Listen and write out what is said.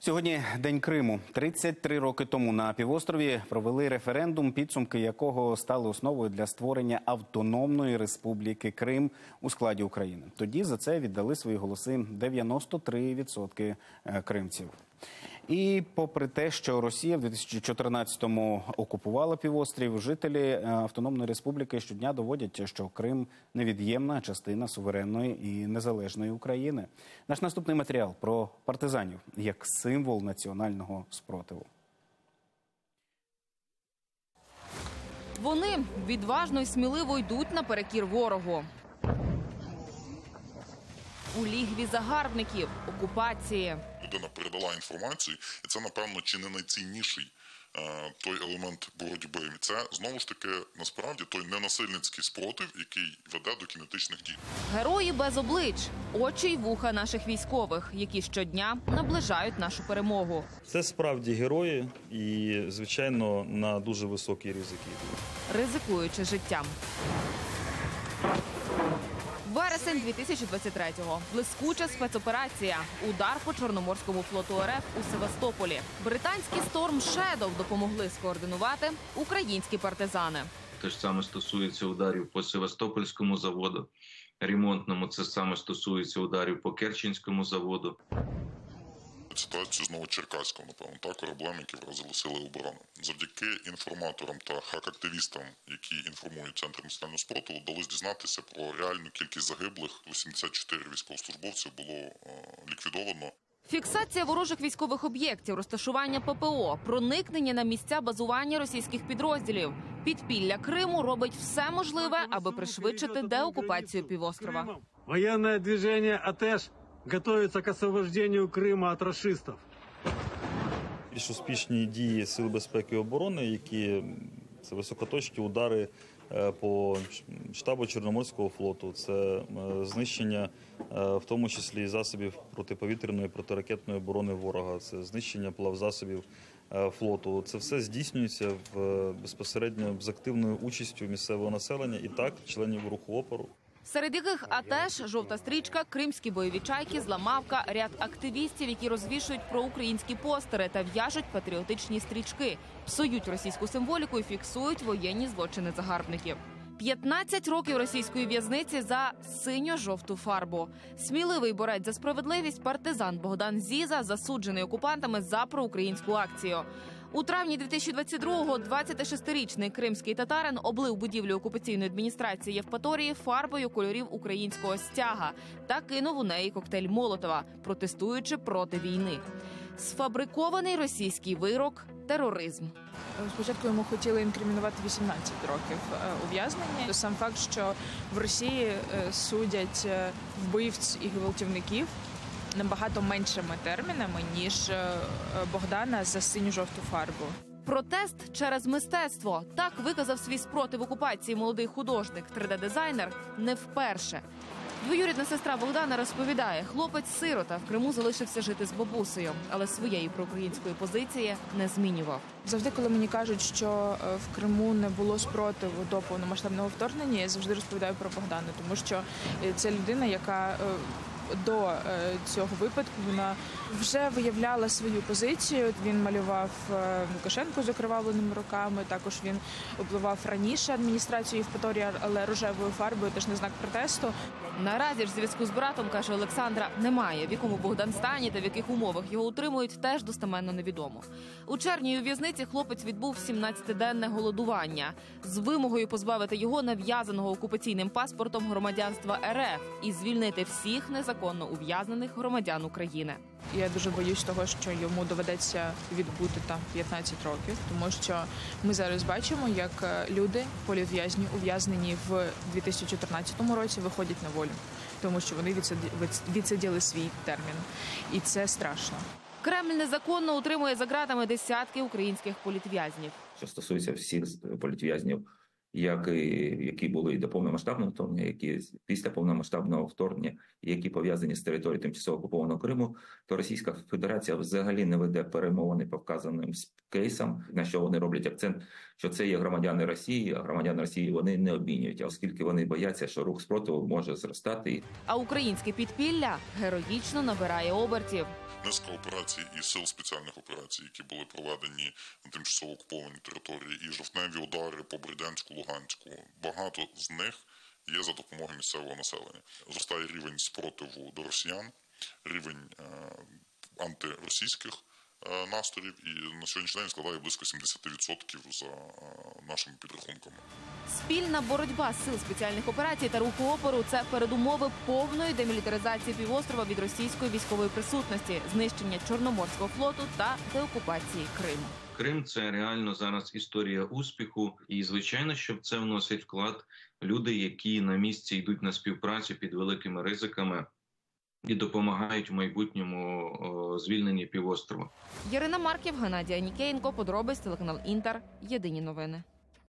Сьогодні День Криму. 33 роки тому на півострові провели референдум, підсумки якого стали основою для створення автономної республіки Крим у складі України. Тоді за це віддали свої голоси 93% кримців. І попри те, що Росія в 2014-му окупувала півострів, жителі Автономної Республіки щодня доводять, що Крим – невід'ємна частина суверенної і незалежної України. Наш наступний матеріал про партизанів як символ національного спротиву. Вони відважно і сміливо йдуть наперекір ворогу. У лігві загарбників, окупації. Людина передала інформацію, і це, напевно, чи не найцінніший той елемент боротьби. Це, знову ж таки, насправді, той ненасильницький спротив, який веде до кінетичних дій. Герої без облич, очі й вуха наших військових, які щодня наближають нашу перемогу. Це справді герої і, звичайно, на дуже високі ризики. Ризикуючи життям. Вересень 2023-го. Блискуча спецоперація. Удар по Чорноморському флоту РФ у Севастополі. Британський Storm Shadow допомогли скоординувати українські партизани. Те ж саме стосується ударів по Севастопольському заводу, ремонтному. Це саме стосується ударів по Керченському заводу. Ситуацію знову Черкаського, напевно, та кораблем, які вразили сили оборони. Завдяки інформаторам та хак-активістам, які інформують Центр національного спротиву, вдалося дізнатися про реальну кількість загиблих. 84 військовослужбовців було ліквідовано. Фіксація ворожих військових об'єктів, розташування ППО, проникнення на місця базування російських підрозділів. Підпілля Криму робить все можливе, аби пришвидшити деокупацію півострова. Воєнне движення АТЕШ готується к освобождению Криму від рашистів. Більш успішні дії Сил безпеки і оборони, які це високоточні удари по штабу Чорноморського флоту, це знищення в тому числі і засобів протиповітряної, протиракетної оборони ворога, це знищення плавзасобів флоту. Це все здійснюється безпосередньо з активною участю місцевого населення і так, членів руху опору. Серед яких АТЕШ, жовта стрічка, кримські бойові чайки, зламавка, ряд активістів, які розвішують проукраїнські постери та в'яжуть патріотичні стрічки, псують російську символіку і фіксують воєнні злочини загарбників. 15 років російської в'язниці за синьо-жовту фарбу. Сміливий борець за справедливість партизан Богдан Зіза, засуджений окупантами за проукраїнську акцію. У травні 2022-го 26-річний кримський татарин облив будівлю окупаційної адміністрації Євпаторії фарбою кольорів українського стяга та кинув у неї коктейль Молотова, протестуючи проти війни. Сфабрикований російський вирок – тероризм. Спочатку йому хотіли інкримінувати 18 років ув'язнення. Сам факт, що в Росії судять вбивць і гвалтівників набагато меншими термінами, ніж Богдана за синьо-жовту фарбу. Протест через мистецтво. Так виказав свій спротив окупації молодий художник, 3D-дизайнер не вперше. Двоюрідна сестра Богдана розповідає, хлопець-сирота в Криму залишився жити з бабусею, але своєї проукраїнської позиції не змінював. Завжди, коли мені кажуть, що в Криму не було спротиву до повномасштабного вторгнення, я завжди розповідаю про Богдана, тому що це людина, яка до цього випадку вона вже виявляла свою позицію. Він малював Лукашенку з окривавленими руками, також він обливав раніше адміністрацію Євпаторії, але рожевою фарбою, теж на знак протесту. Наразі ж зв'язку з братом, каже Олександра, немає. В якому Богдан стані та в яких умовах його утримують, теж достеменно невідомо. У червні у в'язниці хлопець відбув 17-денне голодування з вимогою позбавити його нав'язаного окупаційним паспортом громадянства РФ і звільнити всіх незаконно ув'язнених громадян України. Я дуже боюсь того, що йому доведеться відбути там 15 років, тому що ми зараз бачимо, як люди, політв'язні, ув'язнені в 2014 році, виходять на волю, тому що вони відсиділи свій термін. І це страшно. Кремль незаконно утримує за ґратами десятки українських політв'язнів. Що стосується всіх політв'язнів, які були і до повномасштабного вторгнення, які після повномасштабного вторгнення, які пов'язані з територією тимчасово окупованого Криму, то Російська Федерація взагалі не веде перемовини по вказаним кейсам, на що вони роблять акцент, що це є громадяни Росії, а громадян Росії вони не обмінюють, оскільки вони бояться, що рух спротиву може зростати. А українське підпілля героїчно набирає обертів. низка операцій і сил спеціальних операцій, які були проведені на тимчасово окупованій території, і жовтневі удари по Бердянську, Луганську. Багато з них є за допомогою місцевого населення. Зростає рівень спротиву до росіян, рівень антиросійських настроїв, і на сьогоднішній день складає близько 70% за нашими підрахунками. Спільна боротьба сил спеціальних операцій та руху опору – це передумови повної демілітаризації півострова від російської військової присутності, знищення Чорноморського флоту та деокупації Криму. Крим – це реально зараз історія успіху. І, звичайно, що в це вносять вклад люди, які на місці йдуть на співпрацю під великими ризиками і допомагають в майбутньому звільненні півострова. Ярина Марків, Геннадій Анікеєнко, подробиць, телеканал Інтер, Єдині новини.